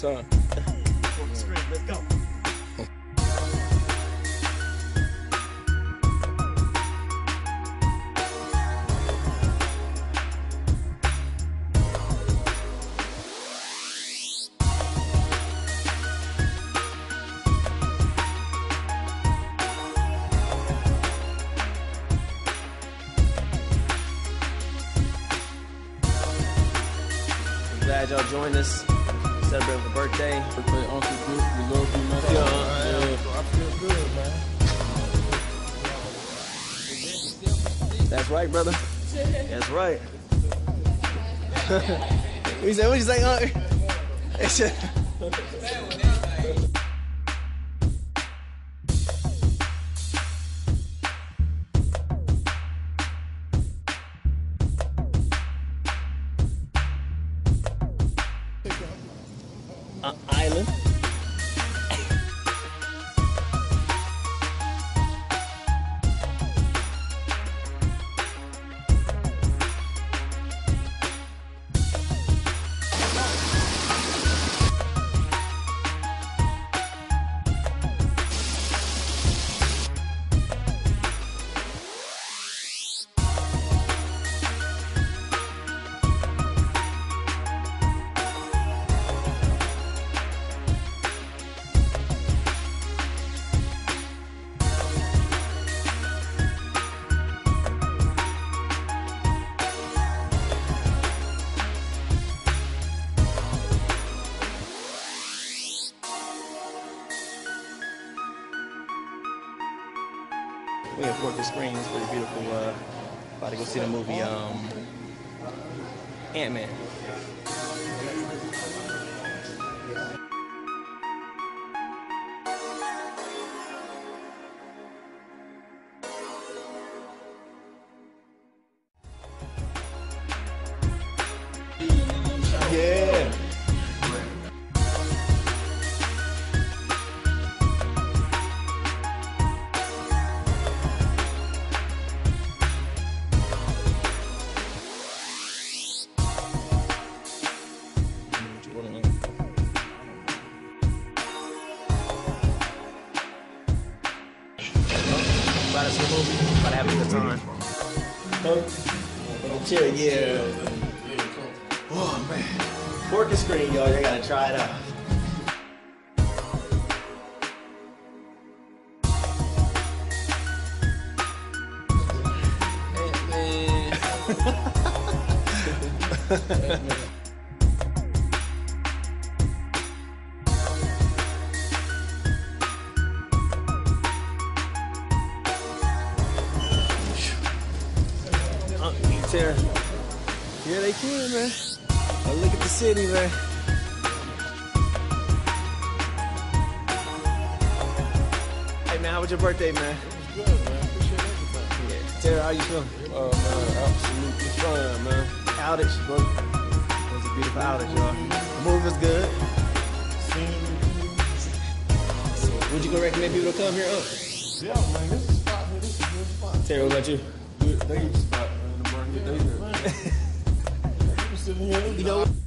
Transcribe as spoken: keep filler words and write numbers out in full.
time. Let's go. Glad y'all joined us, celebrating the birthday. Birthday, Uncle Griff, we love you, man. Yeah, uh, I feel good, man. That's right, brother. That's right. He said, what you say, Uncle? Uh, island. We have worked the screen. It's pretty beautiful. Uh, about to go see the movie um, Ant-Man. Yeah. About to see the movie. About to have a good time. Huh? Chill, yeah. Oh man. Work the screen, y'all. You gotta try it out. Ant-Man. Yeah, they can, man. Oh, look at the city, man. Hey, man, how was your birthday, man? It was good, man. Appreciate everything. Yeah. Tara, how you feeling? Oh, man, absolutely fine, man. Outage, bro. It was a beautiful outage, y'all. The movie was good. So, would you go recommend people to come here up? Yeah, man, this is a spot, man. This is a good spot. Tara, what about you? Good day spot, man. To bring your day there. You know what?